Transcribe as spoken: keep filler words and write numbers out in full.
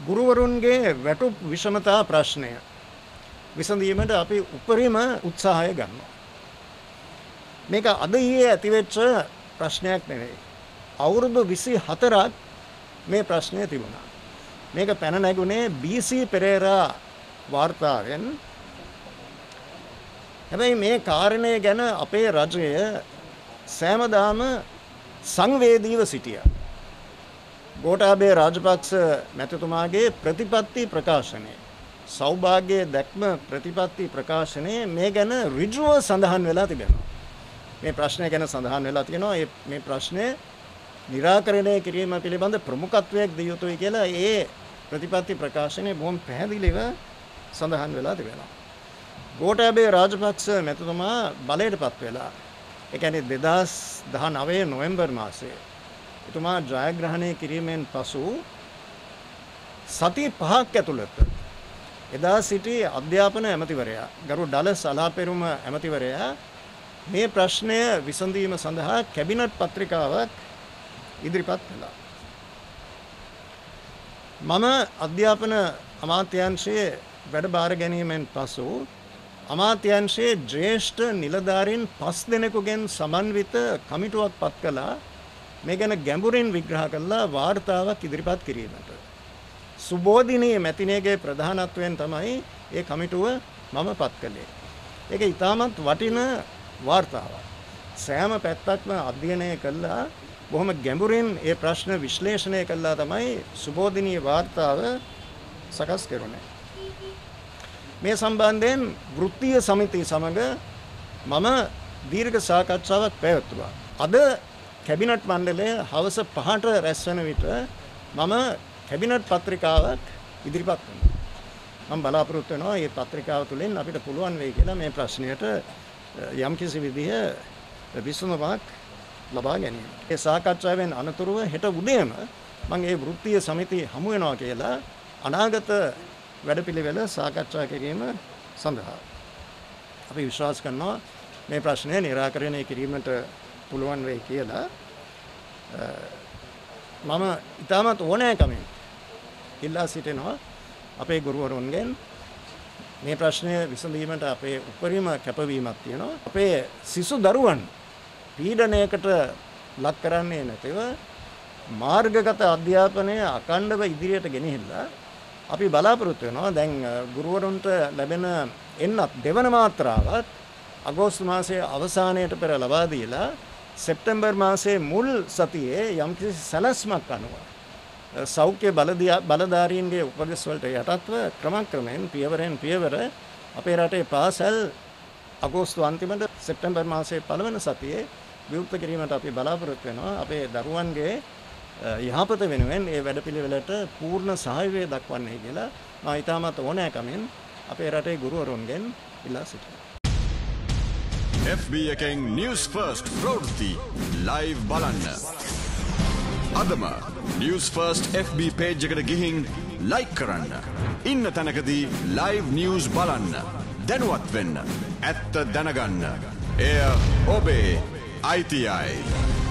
ගුරුවරුන්ගේ වැටුප් විෂමතා ප්‍රශ්නය විසඳීමට අපි උපරිම උත්සාහය ගන්නවා. මේක අද ඊයේ ඇතිවෙච්ච ප්‍රශ්නයක් නෙවෙයි. අවුරුදු විසිහතරක් මේ ප්‍රශ්නය තිබුණා. මේක පැන නැගුණේ බී.සී. පෙරේරා වාර්තාවෙන්. හැබැයි මේ කාරණය ගැන අපේ රජය සෑමදාම සංවේදීව සිටියා. ගෝඨාභය රාජපක්ෂ මැතිතුමාගේ ප්‍රතිපත්ති ප්‍රකාශනයේ සෞභාග්‍යයේ දැක්ම ප්‍රතිපත්ති ප්‍රකාශනයේ මේ ගැන ඍජුව සඳහන් වෙලා තිබෙනවා. මේ ප්‍රශ්නය ගැන සඳහන් වෙලා තියෙනවා. මේ ප්‍රශ්නය निराकरणය කිරීම පිළිබඳ ප්‍රමුඛත්වයක් දිය යුතුයි කියලා ඒ ප්‍රතිපත්ති ප්‍රකාශනයේ බොහොම පැහැදිලිව සඳහන් වෙලා තිබෙනවා. ගෝඨාභය රාජපක්ෂ මැතිතුමා බලයටපත් වෙලා ඒ කියන්නේ දෙදාස් දහනවය නොවැම්බර් මාසයේ එතුමා ජයග්‍රහණය කිරීමෙන් පසු සති පහක් ඇතුළත එදා සිටි අධ්‍යාපන ඇමතිවරයා ගරු ඩලස් අලාපෙරුම ඇමතිවරයා මේ ප්‍රශ්නය විසඳීම සඳහා කැබිනට් පත්‍රිකාවක් ඉදිරිපත් කළා. මම අධ්‍යාපන අමාත්‍යාංශයේ වැඩ බාර ගැනීමෙන් පසු අමාත්‍යාංශයේ ජ්‍යෙෂ්ඨ නිලධාරීන් පස් දෙනෙකුගෙන් සමන්විත කමිටුවක් පත් කළා මේ ගැන ගැඹුරින් විග්‍රහ කළා වාර්තාවක් ඉදිරිපත් කිරීමට. සුබෝධිනී මැතිණියගේ ප්‍රධානත්වයෙන් තමයි ඒ කමිටුව මම පත් කළේ. ඒක ඉතාමත් වටින වාර්තාවක්. සෑම පැත්තක්ම අධ්‍යයනය කළා බොහොම ගැඹුරින් ඒ ප්‍රශ්න විශ්ලේෂණය කළා තමයි සුබෝධිනී වාර්තාව සකස් කෙරුණේ. මේ සම්බන්ධයෙන් වෘත්තීය සමිතිය සමග මම දීර්ඝ සාකච්ඡාවක් පැවැත්තුවා. අද කැබිනට් මණ්ඩලය හවස පහට රැස් වෙන විට මම කැබිනට් පත්‍රිකාවක් ඉදිරිපත් කරනවා. මම බලාපොරොත්තු වෙනවා මේ පත්‍රිකාව තුළින් අපිට පුළුවන් වෙයි කියලා මේ ප්‍රශ්නයට යම්කිසි විදිහ විසඳුමක් ලබා ගැනීම. ඒ සාකච්ඡාවෙන් අනතුරුව හෙට උදේම මම මේ වෘත්තීය සමිතිය හමු වෙනවා කියලා අනාගත වැඩපිළිවෙල සාකච්ඡා කිරීම සඳහා අපි විශ්වාස කරනවා මේ ප්‍රශ්නය निराකරණය කිරීමට පුළුවන් වෙයි කියලා. මම ඉතාමත් ඕනෑකමින් ඉල්ලා සිටිනවා අපේ ගුරුවරුන්ගෙන් මේ ප්‍රශ්නය විසඳීමට අපේ උපරිම කැපවීමක් තියෙනවා. අපේ සිසු දරුවන් පීඩනයකට ලක් කරන්නේ නැතිව මාර්ගගත අධ්‍යාපනය අඛණ්ඩව ඉදිරියට ගෙනහිල්ලා අපි බලාපොරොත්තු වෙනවා දැන් ගුරුවරුන්ට ලැබෙන එන්නත් දෙවන මාත්‍රාවත් අගෝස්තු මාසයේ අවසානයේට පෙර ලබා දීලා සෙප්තැම්බර් මාසයේ මුල් සතියේ යම්කිසි සැලැස්මක් අනුව සෞඛ්‍ය බලධාරීන්ගේ උපදෙස් වලට යටත්ව ක්‍රමක්‍රමයෙන් පියවරෙන් පියවර අපේ රටේ පාසල් අගෝස්තු අන්තිමට සෙප්තැම්බර් මාසයේ පළවෙනි සතියේ විවෘත කිරීමට අපි බලාපොරොත්තු වෙනවා. අපේ දරුවන්ගේ යහපත වෙනුවෙන් ඒ වැඩපිළිවෙලට පූර්ණ සහයෝගය දක්වන්නේ කියලා මම ඉතාමත් ඕනෑකමින් අපේ රටේ ගුරුවරුන්ගෙන් ඉල්ලා සිටිනවා. F B එකෙන් News First ප්‍රවෘත්ති live බලන්න. අදම News First F B page එකට ගිහින් like කරන්න. ඉන්න තැනකදී live news බලන්න. දැනුවත් වෙන්න. ඇත්ත දැනගන්න. එය ඔබේ I T I.